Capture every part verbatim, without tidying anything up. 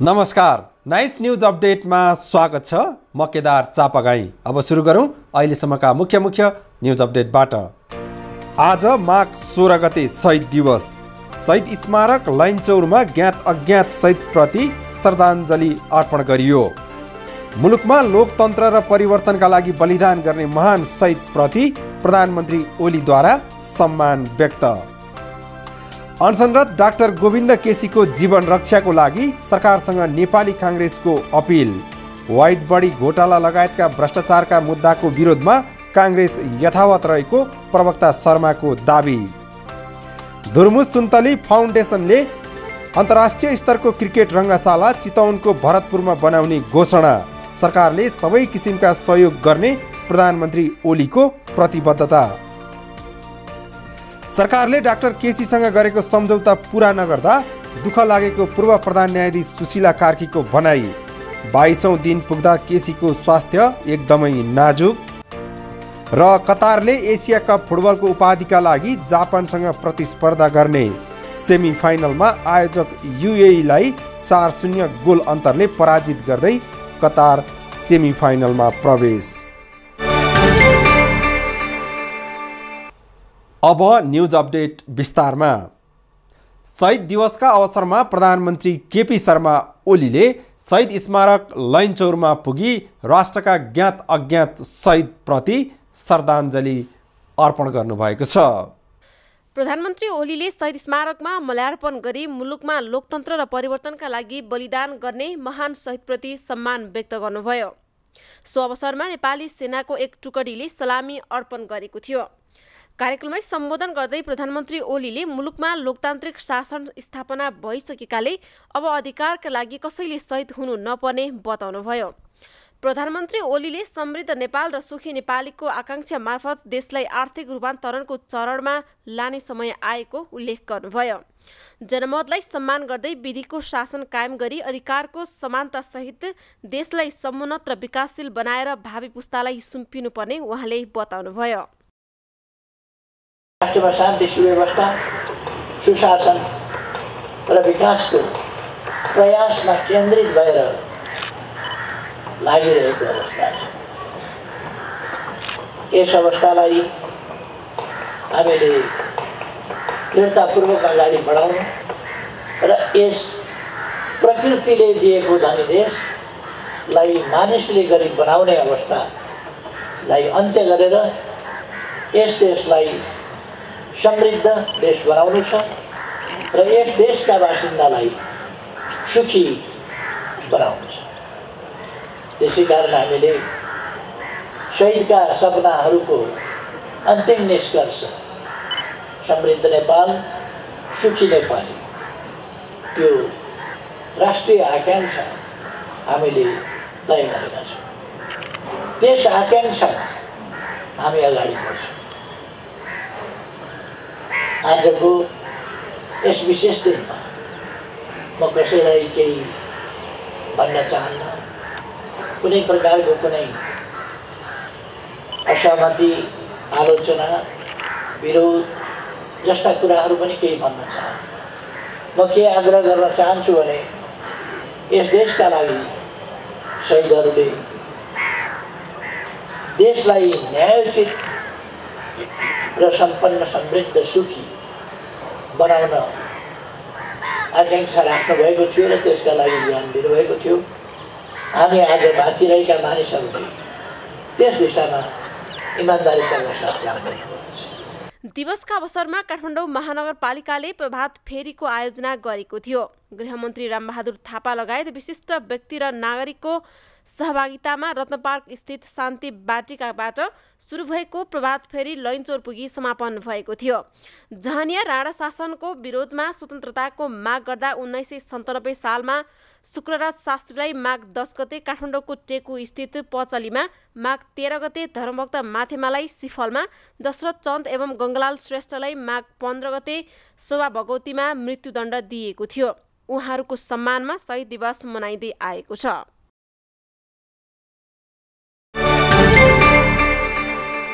नमस्कार, nice news अपडेटमा स्वागत छ। म केदार चापागाई। अब सुरु गरौँ अहिलेसम्मका मुख्य मुख्य न्यूज अपडेटबाट। आज माघ सोह्र गते शहीद दिवस। शहीद स्मारक लैनचौरमा ज्ञात अज्ञात शहीदप्रति श्रद्धाञ्जली अर्पण गरियो। मुलुकमा लोकतन्त्र र परिवर्तनका लागि बलिदान गर्ने महान शहीदप्रति प्रधानमन्त्री ओलीद्वारा सम्मान व्यक्त। अनसनरत डाक्टर गोविन्द केसीको जीवन रक्षाको लागि सरकारसँग नेपाली काङ्ग्रेसको अपिल। वाइट बडी घोटाला लगायतका भ्रष्टाचारका मुद्दाको विरोधमा काङ्ग्रेस यथावत रहेको प्रवक्ता शर्माको दाबी। धुर्मुस सुन्तली फाउन्डेसनले अन्तर्राष्ट्रिय स्तरको क्रिकेट रङ्गशाला चितवनको भरतपुरमा बनाउने घोषणा। सरकारले सबै किसिमका सहयोग गर्ने प्रधानमन्त्री ओलीको प्रतिबद्धता। सरकारले डाक्टर केसीसँग गरेको सम्झौता पुरा नगर्दा दुःख लागेको पूर्व प्रधान न्यायाधीश सुशीला कार्कीको भनाई। बाइसौँ दिन पुग्दा केसीको स्वास्थ्य एकदमै नाजुक। र कतारले एसिया कप फुटबलको उपाधिका लागि जापानसँग प्रतिस्पर्धा गर्ने। सेमी फाइनलमा आयोजक युएईलाई चार शून्य गोल अन्तरले पराजित गर्दै कतार सेमी फाइनलमा प्रवेश। अब न्यूज अपडेट विस्तारमा। शहीद दिवसका अवसरमा प्रधानमन्त्री केपी शर्मा ओलीले शहीद स्मारक लैनचौरमा पुगी राष्ट्रका ज्ञात अज्ञात शहीदप्रति श्रद्धाञ्जली अर्पण गर्नुभएको छ। प्रधानमन्त्री ओलीले शहीद स्मारकमा माल्यार्पण गरी मुलुकमा लोकतन्त्र र परिवर्तनका लागि बलिदान गर्ने महान शहीदप्रति सम्मान व्यक्त गर्नुभयो। सो अवसरमा नेपाली सेनाको एक टुकडीले सलामी अर्पण गरेको थियो। कार्यक्रमलाई सम्बोधन गर्दै प्रधानमन्त्री ओलीले मुलुकमा लोकतान्त्रिक शासन स्थापना भइसकेकाले अब अधिकारका लागि कसैले शहीद हुनु नपर्ने बताउनुभयो। प्रधानमन्त्री ओलीले समृद्ध नेपाल र सुखी नेपालीको आकांक्षा मार्फत देशलाई आर्थिक रूपान्तरणको चरणमा लाने समय आएको उल्लेख गर्नुभयो। जनमतलाई सम्मान गर्दै विधिको शासन कायम गरी अधिकारको समानतासहित देशलाई समुन्नत र विकासशील बनाएर भावी पुस्तालाई सुम्पिनुपर्ने उहाँले बताउनुभयो। राष्ट्रमा शान्ति सुव्यवस्था सुशासन र विकासको प्रयासमा केन्द्रित भएर लागिरहेको अवस्था छ। यस अवस्थालाई हामीले दृढतापूर्वक अगाडि बढाउनु र यस प्रकृतिले दिएको धनी देशलाई मानिसले गरी बनाउने अवस्थालाई अन्त्य गरेर यस देशलाई समृद्ध देश बनाउनु छ र यस देशका बासिन्दालाई सुखी बनाउनु छ। त्यसै कारण हामीले शहीदका सपनाहरूको अन्तिम निष्कर्ष समृद्ध नेपाल सुखी नेपाली त्यो राष्ट्रिय आकाङ्क्षा हामीले तय गरेका छौँ। त्यस आकाङ्क्षामा हामी अगाडि बढ्छौँ। आजको यस विशेष दिनमा म कसैलाई केही भन्न चाहन्न। कुनै प्रकारको कुनै असहमति आलोचना विरोध जस्ता कुराहरू पनि केही भन्न चाहन्न। म के आग्रह गर्न चाहन्छु भने यस देशका लागि शहीदहरूले देशलाई न्यायोचित र सम्पन्न समृद्ध सुखी बनाउन आकाङ्क्षा राख्नु भएको थियो र त्यसका लागि ध्यान दिनुभएको थियो। हामी आज बाँचिरहेका मानिसहरूले त्यस दिशामा इमान्दारीका साथ लाग्दै दिवसका अवसरमा काठमाडौँ महानगरपालिकाले प्रभात फेरीको आयोजना गरेको थियो। गृहमन्त्री रामबहादुर थापा लगायत विशिष्ट व्यक्ति र नागरिकको सहभागितामा रत्नपार्क स्थित शान्ति बाटिकाबाट सुरु भएको प्रभात फेरी लैनचौर पुगी समापन भएको थियो। जहानिया राणा शासनको विरोधमा स्वतन्त्रताको माग गर्दा उन्नाइस सय सन्तानब्बे सालमा शुक्रराज शास्त्रीलाई माघ दस गते काठमाडौँको टेकु स्थित पचलीमा, माघ तेह्र गते धर्मभक्त माथेमालाई सिफलमा, दशरथ चन्द एवं गङ्गलाल श्रेष्ठलाई माघ पन्ध्र गते शोभा भगवतीमा मृत्युदण्ड दिएको थियो। उहाँहरूको सम्मानमा शहीद दिवस मनाइँदै आएको छ।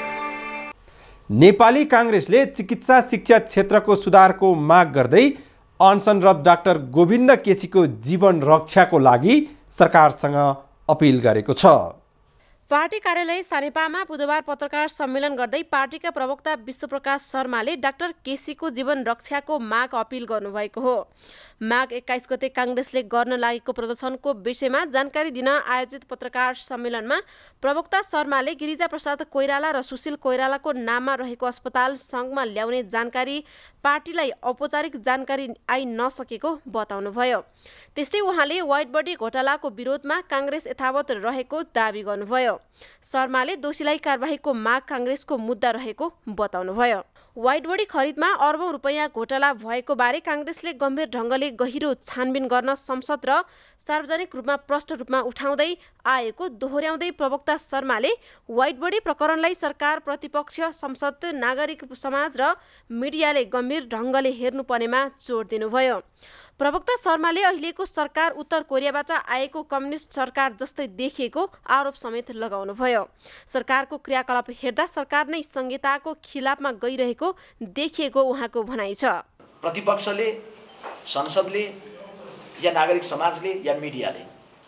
नेपाली काङ्ग्रेसले चिकित्सा शिक्षा क्षेत्रको सुधारको माग गर्दै अनसनरत डाक्टर गोविन्द केसीको जीवन रक्षाको लागि सरकारसँग अपिल गरेको छ। पार्टी कार्यालय सानेपामा बुधबार पत्रकार सम्मेलन गर्दै पार्टीका प्रवक्ता विश्वप्रकाश शर्माले डाक्टर केसीको जीवन रक्षाको माग अपिल गर्नुभएको हो। माघ एक्काइस गते काङ्ग्रेसले गर्न लागेको प्रदर्शनको विषयमा जानकारी दिन आयोजित पत्रकार सम्मेलनमा प्रवक्ता शर्माले गिरिजाप्रसाद कोइराला र सुशील कोइरालाको नाममा रहेको अस्पताल सङ्घमा ल्याउने जानकारी पार्टीलाई औपचारिक जानकारी आइ नसकेको बताउनुभयो। त्यस्तै उहाँले वाइट बडी घोटालाको विरोधमा काङ्ग्रेस यथावत रहेको दावी गर्नुभयो। शर्माले दोषीलाई कारबाहीको माग काङ्ग्रेसको मुद्दा रहेको बताउनुभयो। वाइट बडी खरिदमा अर्बौं रुपैयाँ घोटाला भएको बारे काङ्ग्रेसले गम्भीर ढङ्गले गहिरो छानबिन गर्न संसद र सार्वजनिक रूपमा प्रष्ट रूपमा उठाउँदै आएको दोहोर्याउँदै प्रवक्ता शर्माले वाइट बडी प्रकरणलाई सरकार, प्रतिपक्ष, संसद, नागरिक समाज र मिडियाले गम्भीर ढङ्गले हेर्नुपर्नेमा जोड दिनुभयो। प्रवक्ता शर्माले अहिलेको सरकार उत्तर कोरियाबाट आएको कम्युनिस्ट सरकार जस्तै देखिएको आरोप समेत लगाउनुभयो। सरकारको क्रियाकलाप हेर्दा सरकार नै संहिताको खिलाफमा गइरहेको देखिएको उहाँको भनाइ छ। प्रतिपक्षले, संसदले या नागरिक समाजले या मिडियाले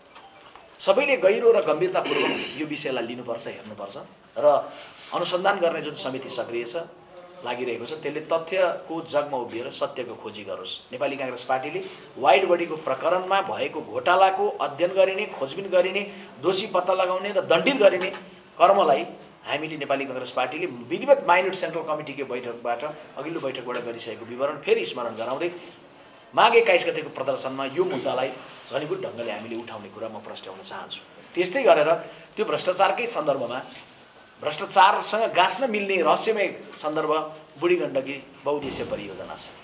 सबैले गहिरो र गम्भीरतापूर्वक यो विषयलाई लिनुपर्छ, हेर्नुपर्छ र अनुसन्धान गर्ने जुन समिति सक्रिय छ, लागिरहेको छ, त्यसले तथ्यको जगमा उभिएर सत्यको खोजी गरोस्। नेपाली काङ्ग्रेस पार्टीले वाइट बडीको प्रकरणमा भएको घोटालाको अध्ययन गरिने, खोजबिन गरिने, दोषी पत्ता लगाउने र दण्डित गरिने कर्मलाई हामीले नेपाली काङ्ग्रेस पार्टीले विधिवत माइनोरिटी सेन्ट्रल कमिटीको बैठकबाट अघिल्लो बैठकबाट गरिसकेको विवरण फेरि स्मरण गराउँदै माघ एक्काइस गतेको प्रदर्शनमा यो मुद्दालाई घनीभूत ढङ्गले हामीले उठाउने कुरा म प्रस्ट्याउन चाहन्छु। त्यस्तै गरेर त्यो भ्रष्टाचारकै सन्दर्भमा भ्रष्टाचारसँग गाँच्न मिल्ने रहस्यमय सन्दर्भ बुढी गण्डकी बहुद्देश्य परियोजना छ।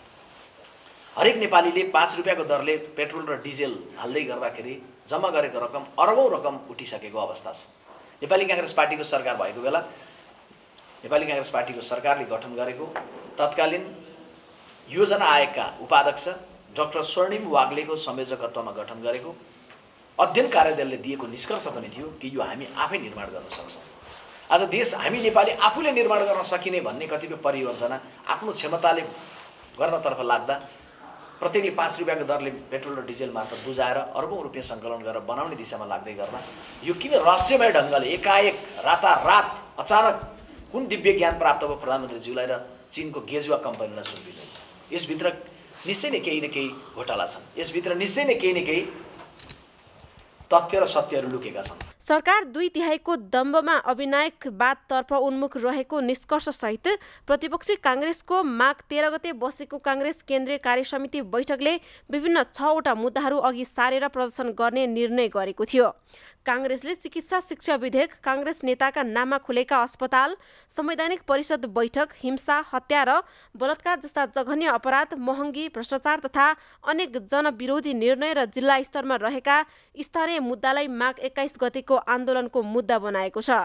हरेक नेपालीले पाँच रुपियाँको दरले पेट्रोल र डिजेल हाल्दै गर्दाखेरि जम्मा गरेको रकम अरबौं रकम उठिसकेको अवस्था छ। नेपाली काङ्ग्रेस पार्टीको सरकार भएको बेला नेपाली काङ्ग्रेस पार्टीको सरकारले गठन गरेको तत्कालीन योजना आयोगका उपाध्यक्ष डाक्टर स्वर्णिम वाग्लेको संयोजकत्वमा गठन गरेको अध्ययन कार्यदलले दिएको निष्कर्ष पनि थियो कि यो हामी आफै निर्माण गर्न सक्छौँ। आज देश हामी नेपाली आफूले निर्माण गर्न सकिने भन्ने कतिपय परियोजना आफ्नो क्षमताले गर्नतर्फ लाग्दा प्रत्येकले पाँच रुपियाँको दरले पेट्रोल र डिजेल मार्फत बुझाएर अर्बौं रुपियाँ सङ्कलन गरेर बनाउने दिशामा लाग्दै गर्दा यो किन रहस्यमय ढङ्गले एकाएक रातारात अचानक कुन दिव्य ज्ञान प्राप्त भयो प्रधानमन्त्रीज्यूलाई र चीनको गेजुवा कम्पनीलाई सुम्पिनु? यसभित्र निश्चय नै केही न केही घोटाला छन्। यसभित्र निश्चय नै केही न केही तथ्य र सत्यहरू लुकेका छन्। सरकार दुई तिहाईको दम्बमा अविनायकवादतर्फ उन्मुख रहेको निष्कर्ष सहित प्रतिपक्षी काङ्ग्रेसको माघ तेह्र गते बसेको काङ्ग्रेस केन्द्रीय कार्यसमिति बैठकले विभिन्न छवटा मुद्दाहरू अघि सारेर प्रदर्शन गर्ने निर्णय गरेको थियो। काङ्ग्रेसले चिकित्सा शिक्षा विधेयक, काङ्ग्रेस नेताका नाममा खुलेका अस्पताल, संवैधानिक परिषद बैठक, हिंसा, हत्या र बलात्कार जस्ता जघन्य अपराध, महँगी, भ्रष्टाचार तथा अनेक जनविरोधी निर्णय र जिल्ला स्तरमा रहेका स्थानीय मुद्दालाई माघ एक्काइस गतेको आन्दोलनको मुद्दा बनाएको छ।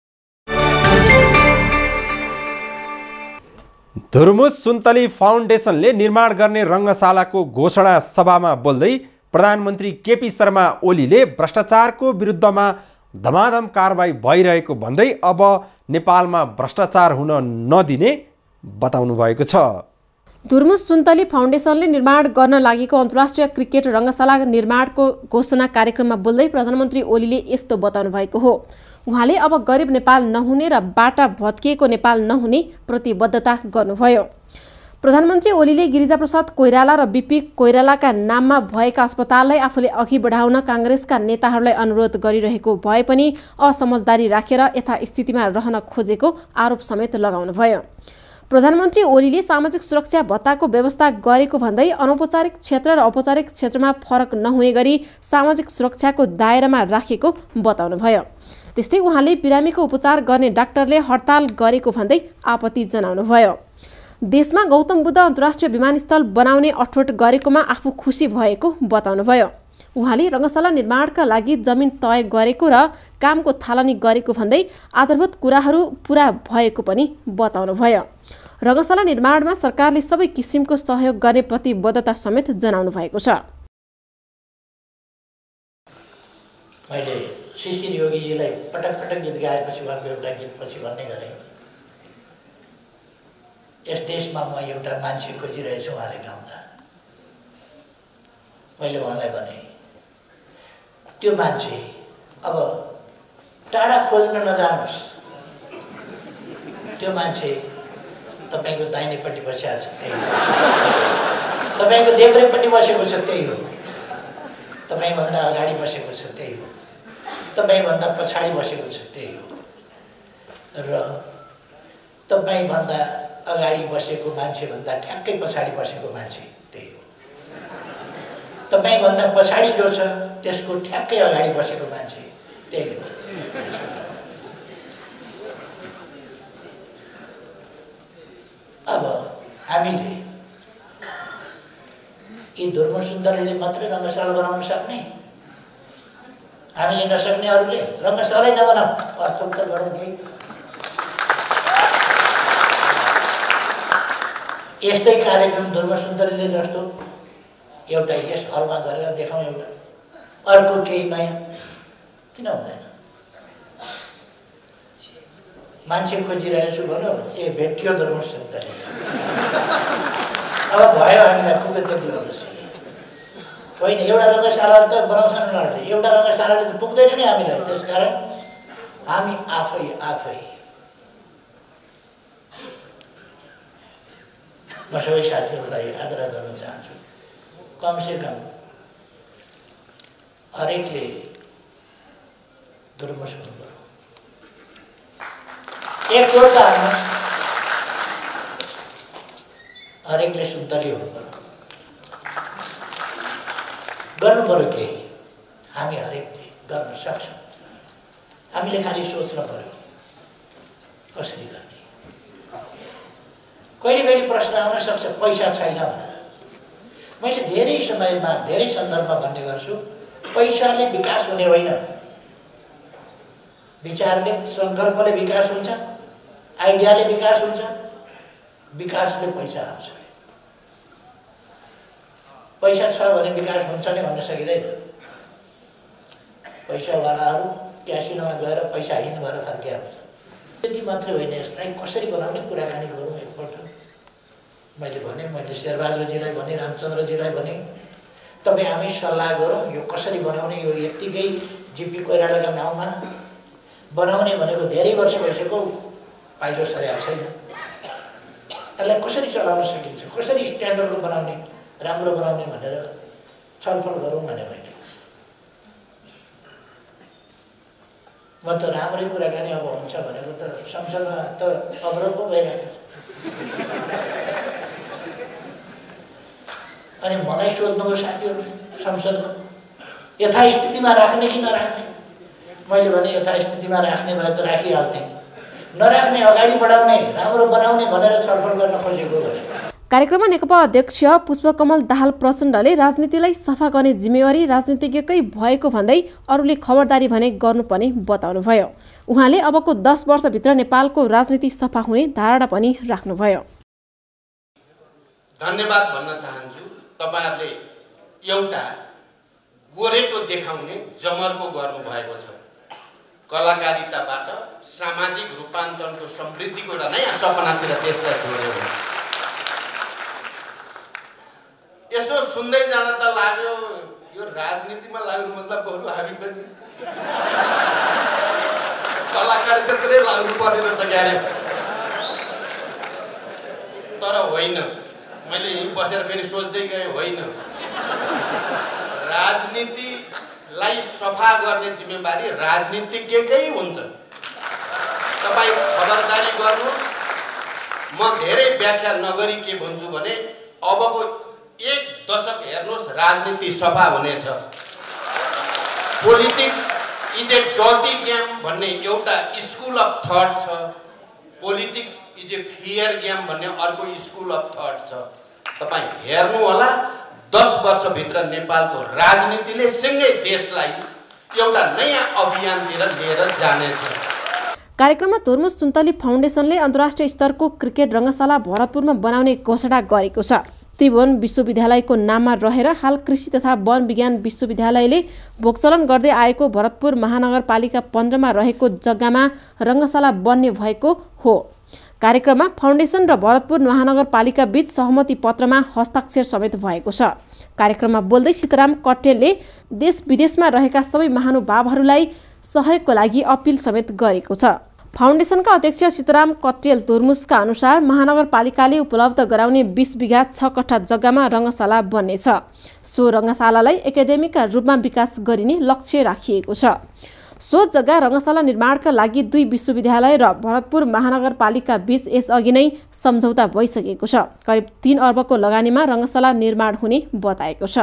धुर्मुस सुन्तली फाउन्डेसनले निर्माण गर्ने रङ्गशालाको घोषणा सभामा बोल्दै प्रधानमन्त्री केपी शर्मा ओलीले भ्रष्टाचारको विरुद्धमा धमाधम कारबाही भइरहेको भन्दै अब नेपालमा भ्रष्टाचार हुन नदिने बताउनु भएको छ। धुर्मुस सुन्तली फाउन्डेसनले निर्माण गर्न लागेको अन्तर्राष्ट्रिय क्रिकेट रङ्गशाला निर्माणको घोषणा कार्यक्रममा बोल्दै प्रधानमन्त्री ओलीले यस्तो बताउनु भएको हो। उहाँले अब गरिब नेपाल नहुने र बाटा भत्किएको नेपाल नहुने प्रतिबद्धता गर्नुभयो। प्रधानमन्त्री ओलीले गिरिजाप्रसाद कोइराला र बिपी कोइरालाका नाममा भएका अस्पताललाई आफूले अघि बढाउन काङ्ग्रेसका नेताहरूलाई अनुरोध गरिरहेको भए पनि असमझदारी राखेर यथास्थितिमा रहन खोजेको आरोप समेत लगाउनुभयो। प्रधानमन्त्री ओलीले सामाजिक सुरक्षा भत्ताको व्यवस्था गरेको भन्दै अनौपचारिक क्षेत्र र औपचारिक क्षेत्रमा फरक नहुने गरी सामाजिक सुरक्षाको दायरामा राखेको बताउनुभयो। त्यस्तै उहाँले बिरामीको उपचार गर्ने डाक्टरले हडताल गरेको भन्दै आपत्ति जनाउनुभयो। देशमा गौतम बुद्ध अन्तर्राष्ट्रिय विमानस्थल बनाउने अठोट गरेकोमा आफू खुसी भएको बताउनुभयो। उहाँले रङ्गशाला निर्माणका लागि जमिन तय गरेको र कामको थालनी गरेको भन्दै आधारभूत कुराहरू पूरा भएको पनि बताउनुभयो। रङ्गशाला निर्माणमा सरकारले सबै किसिमको सहयोग गर्ने प्रतिबद्धता समेत जनाउनु भएको छ। मैले शिशिर योगीजीलाई पटक पटक गीत गाएपछि उहाँको एउटा गीत पछि भन्ने गरेँ, यस देशमा म एउटा मान्छे खोजिरहेछु उहाँले गाउँदा, मैले उहाँलाई भने त्यो मान्छे अब टाढा खोज्न नजानुहोस्, त्यो मान्छे तपाईँको दाहिनेपट्टि बसिरहेको छ त्यही हो, तपाईँको देब्रेपट्टि बसेको छ त्यही हो, तपाईँभन्दा अगाडि बसेको छ त्यही हो, तपाईँभन्दा पछाडि बसेको छ त्यही हो, र तपाईँभन्दा अगाडि बसेको मान्छेभन्दा ठ्याक्कै पछाडि बसेको मान्छे त्यही हो, तपाईँभन्दा पछाडि जो छ त्यसको ठ्याक्कै अगाडि बसेको मान्छे त्यही हो। अब हामीले यी धुर्म सुन्दरीले मात्रै रङ्गशाला बनाउन सक्ने, हामीले नसक्नेहरूले रङ्गशालै नबनाऊ, अर्थोत्तर गरौँ केही। यस्तै कार्यक्रम धुर्म सुन्दरीले जस्तो एउटा यस हलमा गरेर देखाउँ, एउटा अर्को केही नयाँ किन हुँदैन? मान्छे खोजिरहेछु भन्यो, ए भेटियो धर्म सुन्दरी, अब भयो हामीलाई पुग्यो त्यति बसी होइन। एउटा रङ्गशाला त बनाउँछन् उनीहरूले, एउटा रङ्गशालाले त पुग्दैन नि हामीलाई। त्यसकारण हामी आफै आफै म सबै साथीहरूलाई आग्रह गर्न चाहन्छु, कमसेकम हरेकले धर्म सुरु गरौँ, एकचोट त हाल्नुहोस्, हरेकले सुन्तली हुनु पर्यो, गर्नु पर्यो केही। हामी हरेकले गर्न सक्छौँ, हामीले खालि सोच्न पर्यो कसरी गर्ने। कहिले कहिले प्रश्न आउन सक्छ पैसा छैन भनेर। मैले धेरै समयमा धेरै सन्दर्भमा भन्ने गर्छु, पैसाले विकास हुने होइन, विचारले सङ्कल्पले विकास हुन्छ, आइडियाले विकास हुन्छ, विकासले पैसा आउँछ। पैसा छ भने विकास हुन्छ नै भन्न सकिँदैन। पैसावालाहरू क्यासिनोमा गएर पैसाहीन भएर फर्किया हुन्छ। त्यति मात्रै होइन, यसलाई कसरी बनाउने कुराकानी गरौँ एकपल्ट। मैले भने, मैले शेरबहादुरजीलाई भने, रामचन्द्रजीलाई भने, तपाईँ हामी सल्लाह गरौँ यो कसरी बनाउने। यो यत्तिकै जिपी कोइरालाका नाउँमा बनाउने भनेको धेरै वर्ष भइसक्यो, पाइलो सरेको छैन। यसलाई कसरी चलाउन सकिन्छ, कसरी स्ट्यान्डर्डको बनाउने, राम्रो बनाउने भनेर छलफल गरौँ भने मैले म त राम्रै कुराकानी अब हुन्छ भनेको त संसदमा त अवरोध पो भइरहेको छ। अनि मलाई सोध्नुभयो साथीहरूले संसदमा यथास्थितिमा राख्ने कि नराख्ने। मैले भने यथास्थितिमा राख्ने भए त राखिहाल्थेँ, नराख्ने अगाडि बढाउने राम्रो बनाउने भनेर छलफल गर्न खोजेको हो। कार्यक्रममा नेकपा अध्यक्ष पुष्पकमल दाहाल प्रचण्डले राजनीतिलाई सफा गर्ने जिम्मेवारी राजनीतिज्ञकै भएको भन्दै अरूले खबरदारी भने गर्नुपर्ने बताउनुभयो। उहाँले अबको दस वर्षभित्र नेपालको राजनीति सफा हुने धारणा पनि राख्नुभयो। धन्यवाद भन्न चाहन्छु। तपाईहरुले एउटा गोरेटो देखाउने जमर्को गर्नुभएको छ। कलाकारिताबाट सामाजिक रूपान्तरणको समृद्धिको एउटा नयाँ सपनातिर देशलाई जोड्यो। यसो सुन्दै जान त लाग्यो यो राजनीतिमा लाग्नु मतलब बरु हामी पनि कलाकारितातिरै लाग्नु पर्ने रहेछ क्यारे। तर होइन, मैले यहीँ बसेर फेरि सोच्दै गएँ, होइन, राजनीतिलाई सफा गर्ने जिम्मेवारी राजनीतिज्ञकै हुन्छ। तपाईँ खबरदारी गर्नुहोस्। म धेरै व्याख्या नगरी के भन्छु भने अबको एक दशक हेर्नुहोस्, राजनीति सफा हुनेछ। Politics is a dirty game भन्ने एउटा स्कुल अफ थट छ, politics is a fear game भन्ने अर्को स्कुल अफ थट छ। तपाईँ हेर्नु होला, दस वर्षभित्र नेपालको राजनीतिले सँगै देशलाई एउटा नयाँ अभियानतिर लिएर जानेछ। कार्यक्रममा धुर्मुस सुन्तली फाउन्डेसनले अन्तर्राष्ट्रिय स्तरको क्रिकेट रङ्गशाला भरतपुरमा बनाउने घोषणा गरेको छ। त्रिभुवन विश्वविद्यालयको नाममा रहेर हाल कृषि तथा वन विज्ञान विश्वविद्यालयले भोगचलन गर्दै आएको भरतपुर महानगरपालिका पन्ध्रमा रहेको जग्गामा रङ्गशाला बन्ने भएको हो। कार्यक्रममा फाउन्डेसन र भरतपुर महानगरपालिका बीच सहमति पत्रमा हस्ताक्षर समेत भएको छ। कार्यक्रममा बोल्दै सीताराम कट्टेलले देश विदेशमा रहेका सबै महानुभावहरूलाई सहयोगको लागि अपिल समेत गरेको छ। फाउन्डेसनका अध्यक्ष सीताराम कट्टेल तुर्मुसका अनुसार महानगरपालिकाले उपलब्ध गराउने बीस बिघा छ कट्ठा जग्गामा रङ्गशाला बन्नेछ। सो रङ्गशालालाई एकाडेमीका रूपमा विकास गरिने लक्ष्य राखिएको छ। सो जग्गा रङ्गशाला निर्माणका लागि दुई विश्वविद्यालय र भरतपुर महानगरपालिका बीच यसअघि नै सम्झौता भइसकेको छ। करिब तीन अर्बको लगानीमा रङ्गशाला निर्माण हुने बताएको छ।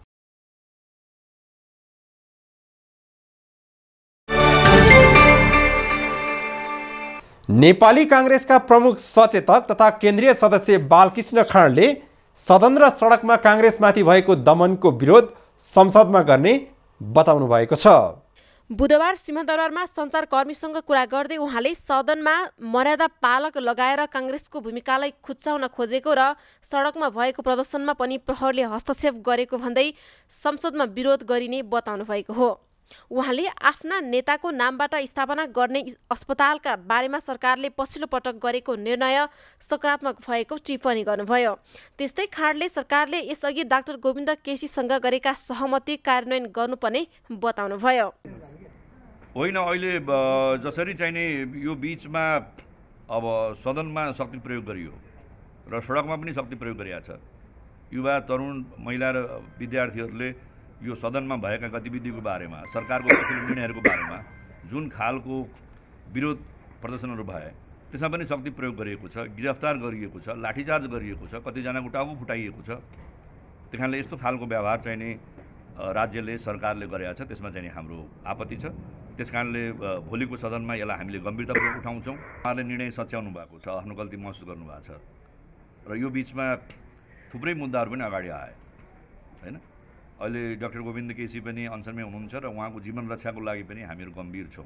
नेपाली काङ्ग्रेसका प्रमुख सचेतक तथा केन्द्रीय सदस्य बालकृष्ण खाँडले सदन र सडकमा काङ्ग्रेसमाथि भएको दमनको विरोध संसदमा गर्ने बताउनु भएको छ। बुधबार सिंहदरबारमा सञ्चारकर्मीसँग कुरा गर्दै उहाँले सदनमा मर्यादा पालक लगाएर काङ्ग्रेसको भूमिकालाई खुच्चाउन खोजेको र सडकमा भएको प्रदर्शनमा पनि प्रहरले हस्तक्षेप गरेको भन्दै संसदमा विरोध गरिने बताउनु भएको हो। उहाँले आफ्ना नेताको नामबाट स्थापना गर्ने अस्पतालका बारेमा सरकारले पछिल्लो पटक गरेको निर्णय सकारात्मक भएको टिप्पणी गर्नुभयो। त्यस्तै खाँडले सरकारले यसअघि डाक्टर गोविन्द केसीसँग गरेका सहमति कार्यान्वयन गर्नुपर्ने बताउनुभयो। होइन, अहिले जसरी चाहिने यो बिचमा अब सदनमा शक्ति प्रयोग गरियो र सडकमा पनि शक्ति प्रयोग गरिएको छ। युवा तरुण महिला र विद्यार्थीहरूले यो सदनमा भएका गतिविधिको बारेमा सरकारको पछिल्लो निर्णयहरूको बारेमा जुन खालको विरोध प्रदर्शनहरू भए त्यसमा पनि शक्ति प्रयोग गरिएको छ, गिरफ्तार गरिएको छ, लाठीचार्ज गरिएको छ, कतिजनाको टाउको फुटाइएको छ। त्यही कारणले यस्तो खालको व्यवहार चाहिने राज्यले सरकारले गरेको छ, त्यसमा चाहिँ हाम्रो आपत्ति छ। त्यस कारणले भोलिको सदनमा यसलाई हामीले गम्भीरतापूर्वक उठाउँछौँ। उहाँले निर्णय सच्याउनु भएको छ, आफ्नो गल्ती महसुस गर्नुभएको छ र यो बिचमा थुप्रै मुद्दाहरू पनि अगाडि आए होइन। अहिले डाक्टर गोविन्द केसी पनि अनसनमै हुनुहुन्छ र उहाँको जीवन रक्षाको लागि पनि हामीहरू गम्भीर छौँ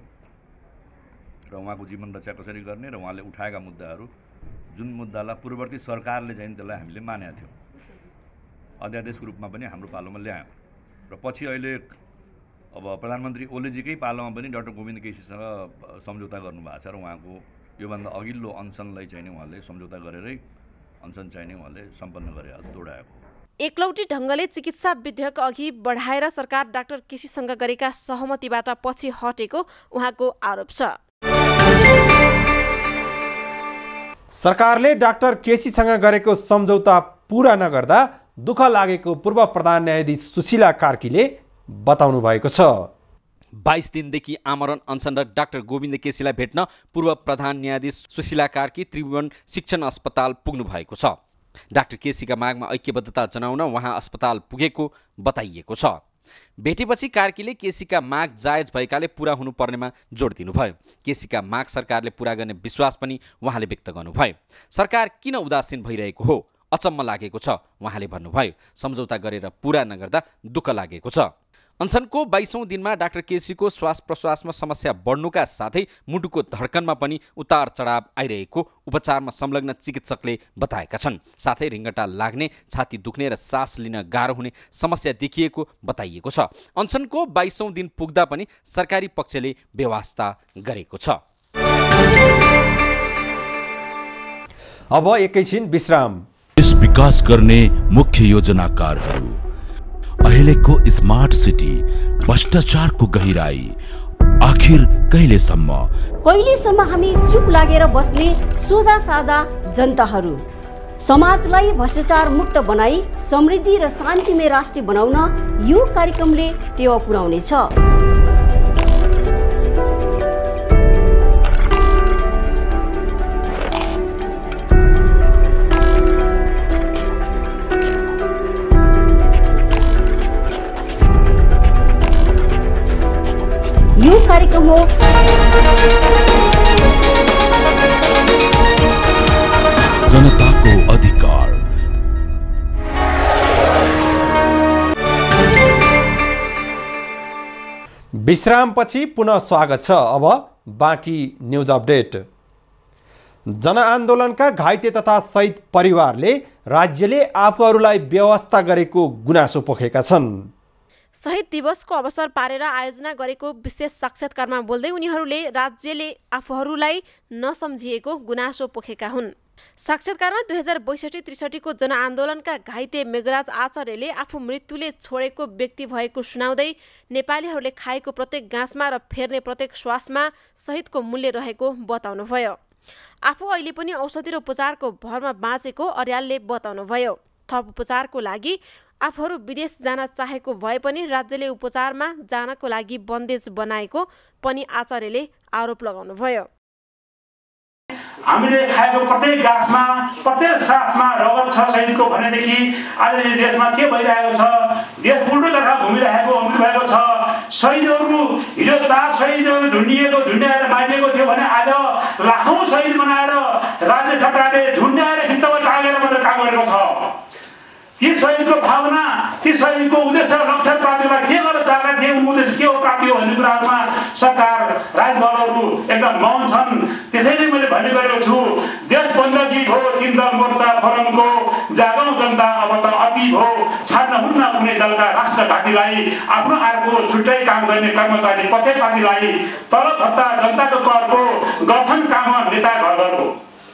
र उहाँको जीवन रक्षा कसरी गर्ने र उहाँले उठाएका मुद्दाहरू जुन मुद्दालाई पूर्ववर्ती सरकारले चाहिँ त्यसलाई हामीले मानेका थियौँ, अध्यादेशको रूपमा पनि हाम्रो पालोमा ल्यायौँ र पछि अहिले अब प्रधानमन्त्री ओलीजीकै पालोमा पनि डाक्टर गोविन्द केसीसँग सम्झौता गर्नुभएको छ र उहाँको योभन्दा अघिल्लो अनसनलाई चाहिँ उहाँले सम्झौता गरेरै अनसन चाहिँ उहाँले सम्पन्न गरे तोडाएको। एकलौटी ढङ्गले चिकित्सा विधेयक अघि बढाएर सरकार डाक्टर केसीसँग गरेका सहमतिबाट पछि हटेको उहाँको आरोप छ। सरकारले डाक्टर केसीसँग गरेको सम्झौता पूरा नगर्दा दुःख लागेको पूर्व प्रधान न्यायाधीश सुशीला कार्कीले बताउनु भएको छ। बाइस दिनदेखि आमरण अनसनरत डाक्टर गोविन्द केसीलाई भेट्न पूर्व प्रधान न्यायाधीश सुशीला कार्की त्रिभुवन शिक्षण अस्पताल पुग्नु भएको छ। डाक्टर केसीका मागमा ऐक्यबद्धता जनाउन उहाँ अस्पताल पुगेको बताइएको छ। भेटेपछि कार्कीले केसीका माग जायज भएकाले पूरा हुनुपर्नेमा जोड दिनुभयो। केसीका माग सरकारले पूरा गर्ने विश्वास पनि उहाँले व्यक्त गर्नुभयो। सरकार किन उदासीन भइरहेको हो अचम्म लागेको छ उहाँले भन्नुभयो। सम्झौता गरेर पूरा नगर्दा दुःख लागेको छ। अनसनको बाइसौँ दिनमा डाक्टर केसीको श्वास प्रश्वासमा समस्या बढ्नुका साथै मुटुको धड्कनमा पनि उतार चढाव आइरहेको उपचारमा संलग्न चिकित्सकले बताएका छन्। साथै रिङ्गटा लाग्ने, छाती दुख्ने र सास लिन गाह्रो हुने समस्या देखिएको बताइएको छ। अनसनको बाइसौँ दिन पुग्दा पनि सरकारी पक्षले व्यवस्था गरेको छ। अब एकैछिन विश्राम। देश विकास गर्ने मुख्य योजनाकारहरू, अहिलेको स्मार्ट सिटी, भ्रष्टाचारको गहिराई आखिर कहिलेसम्म? कहिलेसम्म हामी चुप लागेर बस्ने सोझा साझा जनताहरू? समाजलाई भ्रष्टाचार मुक्त बनाई समृद्धि र शान्तिमय राष्ट्र बनाउन यो कार्यक्रमले टेवा पुर्याउनेछ। यो कार्यक्रम हो जनताको अधिकार। विश्रामपछि पुनः स्वागत छ। अब बाँकी न्युज अपडेट। जनआन्दोलनका घाइते तथा शहीद परिवारले राज्यले आफूहरूलाई व्यवस्था गरेको गुनासो पोखेका छन्। शहीद दिवसको अवसर पारेर आयोजना गरेको विशेष साक्षात्कारमा बोल्दै उनीहरूले राज्यले आफूहरूलाई नसम्झिएको गुनासो पोखेका हुन्। साक्षात्कारमा दुई हजार बैसठी त्रिसठीको जनआन्दोलनका घाइते मेघराज आचार्यले आफू मृत्युले छोडेको व्यक्ति भएको सुनाउँदै नेपालीहरूले खाएको प्रत्येक गाँसमा र फेर्ने प्रत्येक श्वासमा शहीदको मूल्य रहेको बताउनुभयो। आफू अहिले पनि औषधि र उपचारको भरमा बाँचेको अर्यालले बताउनुभयो। थप उपचारको लागि आफूहरू विदेश जान चाहेको भए पनि राज्यले उपचारमा जानको लागि बन्देज बनाएको पनि आचार्यले आरोप लगाउनुभयो। हामीले खाएको प्रत्येक गाँसमा प्रत्येक सासमा रगत छ शहीदको भनेदेखि आज देशमा के भइरहेको छ, देश उल्टो तर्फ घुमिरहेको भएको छ। शहीदहरू हिजो चार शहीदहरू झुन्डिएको झुन्ड्याएर मारिएको थियो भने आज लाखौँ शहीद बनाएर राज्य सरकारले झुन्ड्याएर हितमा टागेर मात्र काम गरेको छ। ती शहीदको भावना, ती शहीदको उद्देश्य लक्ष्य प्राप्तिमा के गर्न चाहेका थिए, उनको उद्देश्य के हो प्राप्ति हो भन्ने कुराहरूमा सरकार राजनीतिक दलहरू एकदम मौन छन्। त्यसैले मैले भन्ने गरेको छु, देश बन्द गीत हो तीन दल मोर्चा फोरमको, जागौँ जनता अब त अति हो, छाड्न हुन्न कुनै दलका राष्ट्र घाटीलाई, आफ्नो अर्को छुट्टै काम गर्ने कर्मचारी पक्षपातीलाई, तलब भत्ता जनताको करको गर्छन् काम नेता घर घरको।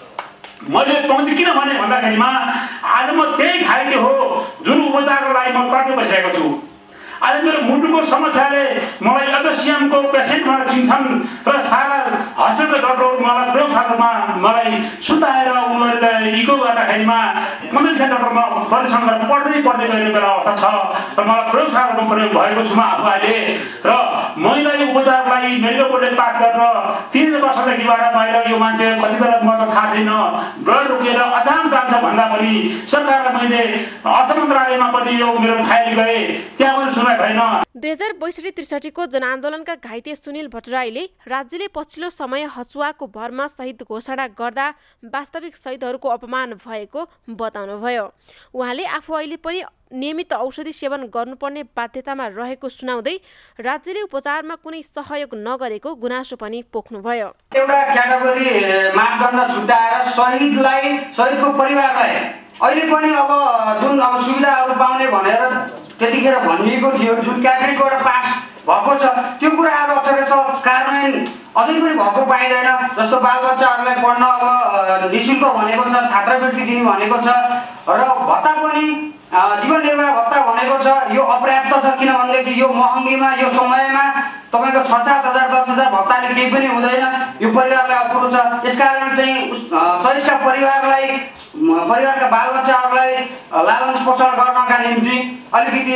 मैले पाउँदै किन भने भन्दाखेरिमा आज म त्यही खालको हो जुन उपचारको लागि म कर्ने बसिरहेको छु। आज मेरो मुटुको समस्याले मलाई अझ सिएमको पेसेन्टमा चिन्छन् र सारा हस्पिटल डक्टर मलाई प्रयोगशालामा मलाई सुताएर उनीहरूले इको गर्दाखेरिमा कन्भेन्सन डक्टरमा परिश्रम गरेर पढ्दै पढ्दै गएको बेला अवस्था छ र मलाई प्रयोगशालाको प्रयोग भएको छु म आफू अहिले। र मैले उपचारको लागि मेडिकल बोर्डले पास गरेर तिन वर्षदेखि बाहिर यो मान्छे कति बेला म त थाहा छैन ब्लड रोकेर अचानक जान्छ भन्दा पनि सरकारलाई मैले अर्थ मन्त्रालयमा पनि यो मेरो फाइल गए, त्यहाँ पनि सुनाइ भएन। दुई हजार बैसठी त्रिसठीको जनआन्दोलनका घाइते सुनिल भट्टराईले राज्यले पछिल्लो समय हचुवाको भरमा शहीद घोषणा गर्दा वास्तविक शहीदहरूको अपमान भएको बताउनुभयो। उहाँले आफू अहिले पनि नियमित औषधि सेवन गर्नुपर्ने बाध्यतामा रहेको सुनाउँदै राज्यले उपचारमा कुनै सहयोग नगरेको गुनासो पनि पोख्नुभयो। एउटा क्याटेगोरी मापदण्ड छुट्याएर शहीदलाई शहीदको परिवारलाई अहिले पनि अब जुन अब सुविधाहरू पाउने भनेर त्यतिखेर भनिएको थियो, जुन क्याबिनेटबाट पास भएको छ त्यो कुराहरू अक्षरशः कार्यान्वयन अझै पनि भएको पाइँदैन। जस्तो बालबच्चाहरूलाई पढ्न अब निःशुल्क भनेको छ, छात्रवृत्ति दिने भनेको छ र भत्ता पनि जीवन निर्वाह भत्ता भनेको छ। यो अपर्याप्त छ किनभनेदेखि यो महँगीमा यो समयमा तपाईँको छ सात हजार दस हजार भत्ताले केही पनि हुँदैन, यो परिवारलाई अपुरो छ। यसकारण चाहिँ शहीदका परिवारलाई परिवारका बालबच्चाहरूलाई लालन पोषण गर्नका निम्ति अलिकति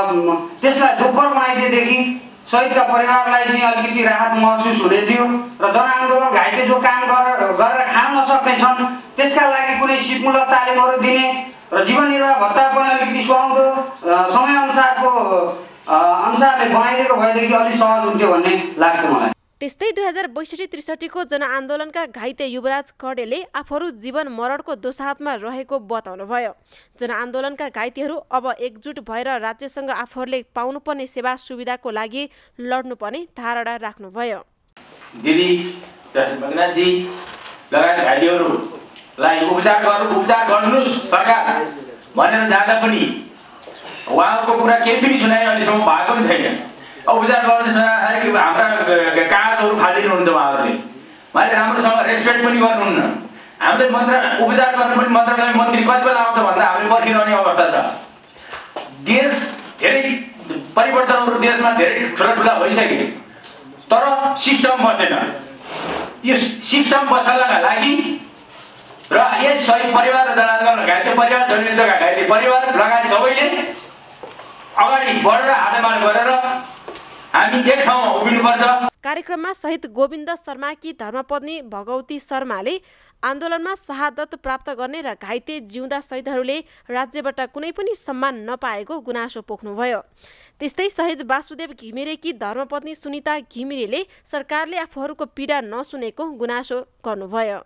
त्यसलाई दोब्बर बनाइदिएदेखि शहीदका परिवारलाई चाहिँ अलिकति राहत महसुस हुने थियो र जनआन्दोलन घाइते जो काम गरेर गरेर खान नसक्ने छन् त्यसका लागि कुनै सिपमूलक तालिमहरू दिने र जीवन निर्वाह भत्ता पनि अलिकति सुहाउँदो समयअनुसारको अनुसारले बनाइदिएको भएदेखि अलिक सहज हुन्थ्यो भन्ने लाग्छ मलाई। त्यस्तै दुई हजार बैसठी त्रिसठीको जनआन्दोलनका घाइते युवराज खडेले आफूहरू जीवन मरणको दोसाहतमा रहेको बताउनुभयो। जनआन्दोलनका घाइतेहरू अब एकजुट भएर राज्यसँग आफूहरूले पाउनुपर्ने सेवा सुविधाको लागि लड्नुपर्ने धारणा राख्नुभयो। दिदी मगनाजी लगायत घाइतेहरूलाई उपचार गर्नु उपचार गर्नुहोस् सरकार भनेर जाँदा पनि उहाँहरूको कुरा केही पनि सुनाइ अहिलेसम्म भएको पनि छैन। उपचार गर्नु हाम्रा कागजहरू फालिदिनुहुन्छ उहाँहरूले, उहाँले राम्रोसँग रेस्पेक्ट पनि गर्नुहुन्न। हामीले मन्त्र उपचार गर्नु पनि मन्त्रालय मन्त्री कति बेला आउँछ भन्दा हामीले पर्खिरहने अवस्था छ। देश धेरै परिवर्तनहरू देशमा धेरै ठुला ठुला भइसके तर सिस्टम बसेन। यो सिस्टम बसाल्नका लागि र यस शहीद परिवार र जनआन्दोलन घाइते परिवार जनयुद्धका घाइते परिवार लगायत सबैले अगाडि बढेर हातमाल गरेर हामी एक ठाउँमा उभिनुपर्छ। कार्यक्रममा शहीद गोविन्द शर्माकी धर्मपत्नी भगवती शर्माले आन्दोलनमा शहादत प्राप्त गर्ने र घाइते जिउँदा शहीदहरूले राज्यबाट कुनै पनि सम्मान नपाएको गुनासो पोख्नुभयो। त्यस्तै शहीद वासुदेव घिमिरेकी धर्मपत्नी सुनिता घिमिरेले सरकारले आफूहरूको पीडा नसुनेको गुनासो गर्नुभयो।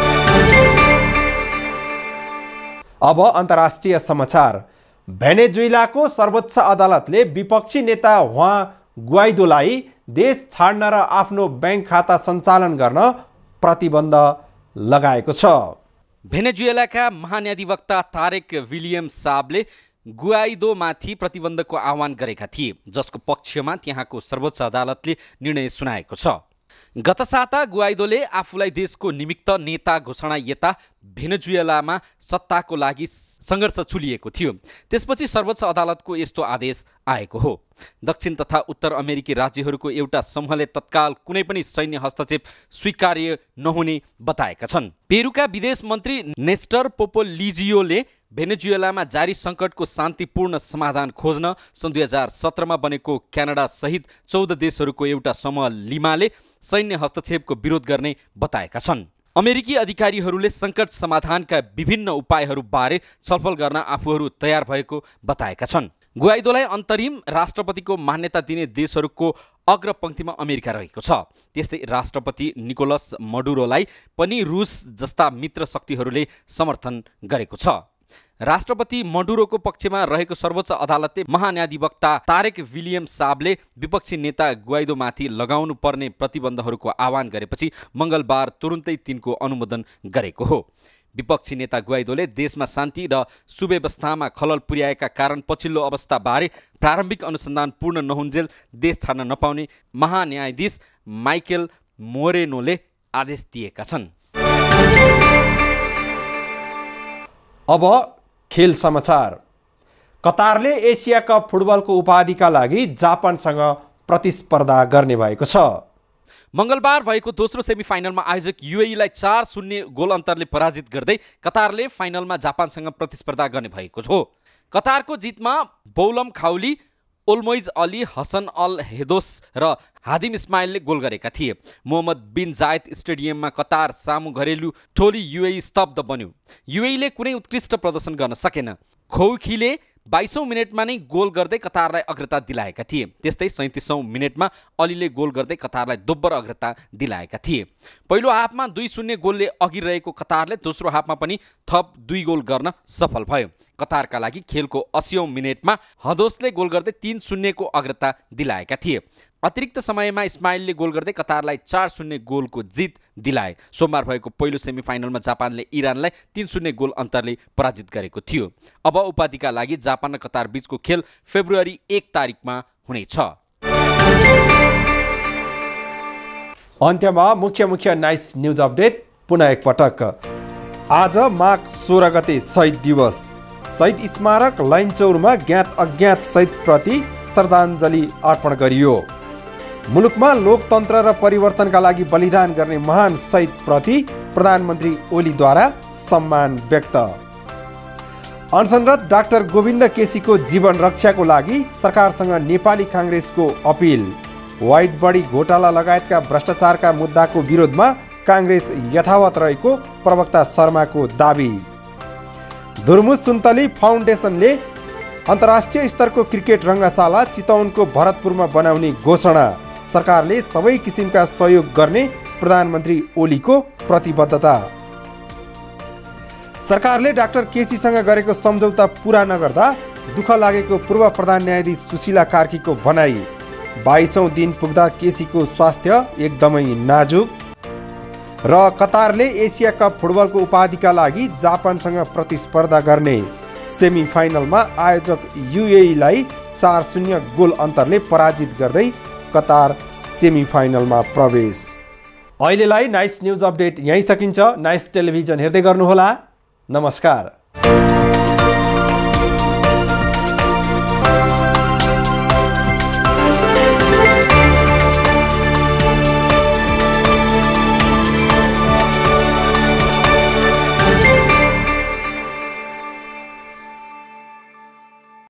अब अन्तर्राष्ट्रिय समाचार। भेनेजुएलाको सर्वोच्च अदालतले विपक्षी नेता हुआ ग्वाइदोलाई देश छाड्न र आफ्नो ब्याङ्क खाता सञ्चालन गर्न प्रतिबन्ध लगाएको छ। भेनेजुएलाका महान्याधिवक्ता तारेक विलियम साबले गुआइदोमाथि प्रतिबन्धको आह्वान गरेका थिए, जसको पक्षमा त्यहाँको सर्वोच्च अदालतले निर्णय सुनाएको छ। गत साता गुआइदोले आफूलाई देशको निमित्त नेता घोषणा यता भेनेजुएलामा सत्ताको लागि सङ्घर्ष छुलिएको थियो। त्यसपछि सर्वोच्च अदालतको यस्तो आदेश आएको हो। दक्षिण तथा उत्तर अमेरिकी राज्यहरूको एउटा समूहले तत्काल कुनै पनि सैन्य हस्तक्षेप स्वीकार्य नहुने बताएका छन्। पेरुका विदेश मन्त्री नेस्टर पोपोलिजियोले भेनेजुएलामा जारी सङ्कटको शान्तिपूर्ण समाधान खोज्न सन् दुई हजार सत्रमा बनेको क्यानाडा सहित चौध देशहरूको एउटा समूह लिमाले सैन्य हस्तक्षेपको विरोध गर्ने बताएका छन्। अमेरिकी अधिकारीहरूले सङ्कट समाधानका विभिन्न उपायहरूबारे छलफल गर्न आफूहरू तयार भएको बताएका छन्। गुआइदोलाई अन्तरिम राष्ट्रपतिको मान्यता दिने देशहरूको अग्रपङ्क्तिमा अमेरिका रहेको छ। त्यस्तै राष्ट्रपति निकोलस मडुरोलाई पनि रुस जस्ता मित्र शक्तिहरूले समर्थन गरेको छ। राष्ट्रपति मडुरोको पक्षमा रहेको सर्वोच्च अदालतले महान्यायाधिवक्ता तारेक विलियम साबले विपक्षी नेता गुआइदोमाथि लगाउनु पर्ने प्रतिबन्धहरूको आह्वान गरेपछि मङ्गलबार तुरुन्तै तिनको अनुमोदन गरेको हो। विपक्षी नेता गुआइदोले देशमा शान्ति र सुव्यवस्थामा खलल पुर्याएका कारण पछिल्लो अवस्थाबारे प्रारम्भिक अनुसन्धान पूर्ण नहुन्जेल देश छाड्न नपाउने महान्यायाधीश माइकेल मोरेनोले आदेश दिएका छन्। अब खेल समाचार। कतारले एसिया कप फुटबलको उपाधिका लागि जापानसँग प्रतिस्पर्धा गर्ने भएको छ। मङ्गलबार भएको दोस्रो सेमिफाइनलमा आयोजक युएईलाई चार शून्य गोल अन्तरले पराजित गर्दै कतारले फाइनलमा जापानसँग प्रतिस्पर्धा गर्ने भएको हो। कतारको जितमा Boualem Khoukhi, Almoez Ali, Hassan Al Haydos र हादिम इस्माइलले गोल गरेका थिए। मोहम्मद बिन जायद स्टेडियममा कतार सामु घरेलु टोली युएई स्तब्ध बन्यो। युएईले कुनै उत्कृष्ट प्रदर्शन गर्न सकेन। खौखीले बाइसौँ मिनटमा नै गोल गर्दै कतारलाई अग्रता दिलाएका थिए। त्यस्तै सैँतिसौँ मिनटमा अलीले गोल गर्दै कतारलाई दोब्बर अग्रता दिलाएका थिए। पहिलो हाफमा दुई शून्य गोलले अघि रहेको कतारले दोस्रो हाफमा पनि थप दुई गोल गर्न सफल भयो। कतारका लागि खेलको अस्सीौँ मिनटमा हदोसले गोल गर्दै तीन शून्यको अग्रता दिलाएका थिए। अतिरिक्त समयमा इस्माइलले गोल गर्दै कतारलाई चार शून्य गोलको जित दिलाए। सोमबार भएको पहिलो सेमिफाइनलमा जापानले इरानलाई तीन शून्य गोल अन्तरले पराजित गरेको थियो। अब उपाधिका लागि जापान र कतार बीचको खेल फेब्रुअरी एक तारिकमा हुनेछ। अन्त्यमा मुख्य मुख्य नाइस न्युज अपडेट पुनः एकपटक। आज माघ सोह्र गते शहीद दिवस। शहीद स्मारक लाइनचौरमा ज्ञात अज्ञात शहीदप्रति श्रद्धाञ्जली अर्पण गरियो। मुलुकमा लोकतन्त्र र परिवर्तनका लागि बलिदान गर्ने महान शहीदप्रति प्रधानमन्त्री ओलीद्वारा सम्मान व्यक्त। अनसनरत डाक्टर गोविन्द केसीको जीवन रक्षाको लागि सरकारसँग नेपाली काङ्ग्रेसको अपिल। व्हाइट बडी घोटाला लगायतका भ्रष्टाचारका मुद्दाको विरोधमा काङ्ग्रेस यथावत रहेको प्रवक्ता शर्माको दाबी। धुर्मुस सुन्तली फाउन्डेसनले अन्तर्राष्ट्रिय स्तरको क्रिकेट रङ्गशाला चितवनको भरतपुरमा बनाउने घोषणा। सरकारले सबै किसिमका सहयोग गर्ने प्रधानमन्त्री ओलीको प्रतिबद्धता। सरकारले डाक्टर केसीसँग गरेको सम्झौता पुरा नगर्दा दुःख लागेको पूर्व प्रधान न्यायाधीश सुशीला कार्कीको भनाई। बाइसौँ दिन पुग्दा केसीको स्वास्थ्य एकदमै नाजुक। र कतारले एसिया कप फुटबलको उपाधिका लागि जापानसँग प्रतिस्पर्धा गर्ने। सेमिफाइनलमा आयोजक युएईलाई चार शून्य गोल अन्तरले पराजित गर्दै कतार सेमिफाइनलमा प्रवेश। अहिलेलाई नाइस न्युज अपडेट यहीँ सकिन्छ। नाइस टेलिभिजन हेर्दै गर्नुहोला। नमस्कार।